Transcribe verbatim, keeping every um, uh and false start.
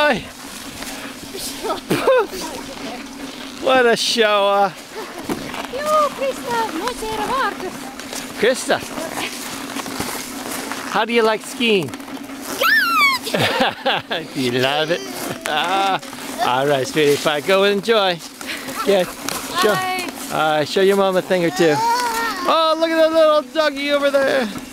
boy! What a show! Uh. Joo, Krista, noin era vartus. Krista, how do you like skiing? Do you love it? Ah, all right, sweetie, fine. Go and enjoy. Yeah, show, uh, show your mom a thing or two. Oh, look at that little doggy over there.